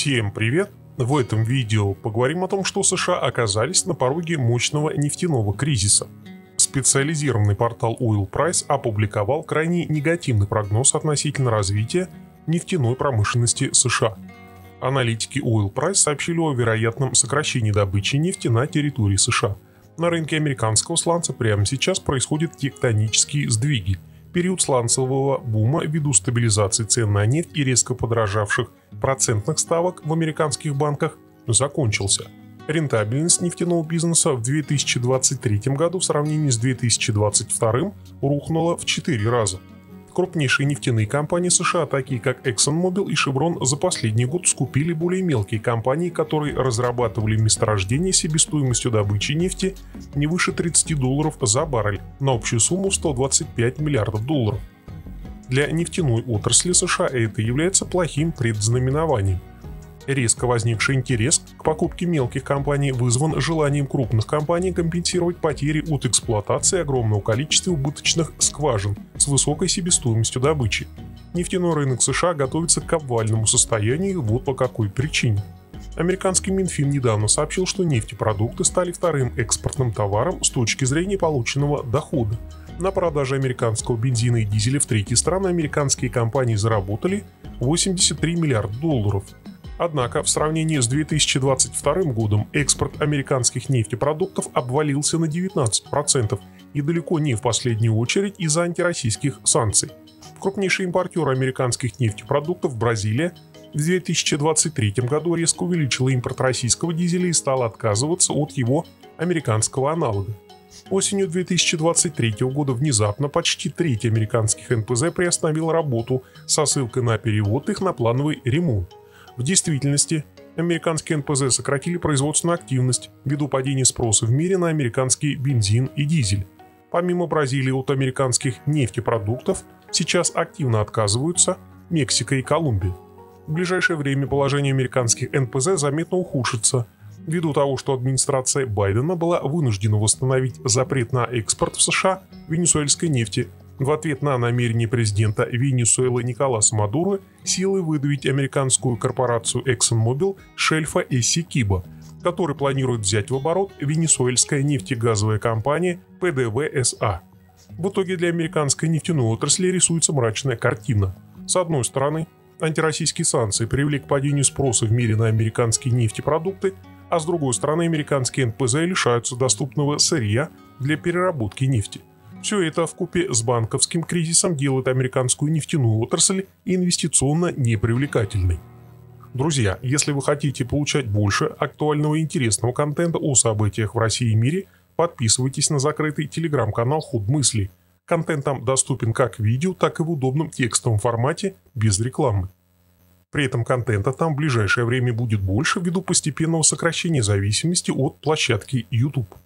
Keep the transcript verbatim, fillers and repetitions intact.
Всем привет! В этом видео поговорим о том, что США оказались на пороге мощного нефтяного кризиса. Специализированный портал Oil Price опубликовал крайне негативный прогноз относительно развития нефтяной промышленности США. Аналитики Oil Price сообщили о вероятном сокращении добычи нефти на территории США. На рынке американского сланца прямо сейчас происходят тектонические сдвиги. Период сланцевого бума ввиду стабилизации цен на нефть и резко подорожавших процентных ставок в американских банках закончился. Рентабельность нефтяного бизнеса в две тысячи двадцать третьем году в сравнении с две тысячи двадцать вторым рухнула в четыре раза. Крупнейшие нефтяные компании США, такие как ExxonMobil и Chevron, за последний год скупили более мелкие компании, которые разрабатывали месторождения с себестоимостью добычи нефти не выше тридцати долларов за баррель на общую сумму сто двадцать пять миллиардов долларов. Для нефтяной отрасли США это является плохим предзнаменованием. Резко возникший интерес к покупке мелких компаний вызван желанием крупных компаний компенсировать потери от эксплуатации огромного количества убыточных скважин с высокой себестоимостью добычи. Нефтяной рынок США готовится к обвальному состоянию вот по какой причине. Американский Минфин недавно сообщил, что нефтепродукты стали вторым экспортным товаром с точки зрения полученного дохода. На продаже американского бензина и дизеля в третьи страны американские компании заработали восемьдесят три миллиарда долларов. Однако в сравнении с две тысячи двадцать вторым годом экспорт американских нефтепродуктов обвалился на девятнадцать процентов и далеко не в последнюю очередь из-за антироссийских санкций. Крупнейший импортер американских нефтепродуктов Бразилия в две тысячи двадцать третьем году резко увеличила импорт российского дизеля и стала отказываться от его американского аналога. Осенью две тысячи двадцать третьего года внезапно почти треть американских эн пэ зэ приостановила работу со ссылкой на перевод их на плановый ремонт. В действительности, американские эн пэ зэ сократили производственную активность ввиду падения спроса в мире на американский бензин и дизель. Помимо Бразилии от американских нефтепродуктов сейчас активно отказываются Мексика и Колумбия. В ближайшее время положение американских эн пэ зэ заметно ухудшится, ввиду того, что администрация Байдена была вынуждена восстановить запрет на экспорт в США венесуэльской нефти в ответ на намерение президента Венесуэлы Николаса Мадуро силой выдавить американскую корпорацию ExxonMobil с шельфа Эссекибо, который планирует взять в оборот венесуэльская нефтегазовая компания пэ дэ вэ эс а. В итоге для американской нефтяной отрасли рисуется мрачная картина. С одной стороны, антироссийские санкции привели к падению спроса в мире на американские нефтепродукты, а с другой стороны, американские эн пэ зэ лишаются доступного сырья для переработки нефти. Все это вкупе с банковским кризисом делает американскую нефтяную отрасль инвестиционно непривлекательной. Друзья, если вы хотите получать больше актуального и интересного контента о событиях в России и мире, подписывайтесь на закрытый телеграм-канал «Ход мыслей». Контент там доступен как в видео, так и в удобном текстовом формате, без рекламы. При этом контента там в ближайшее время будет больше ввиду постепенного сокращения зависимости от площадки YouTube.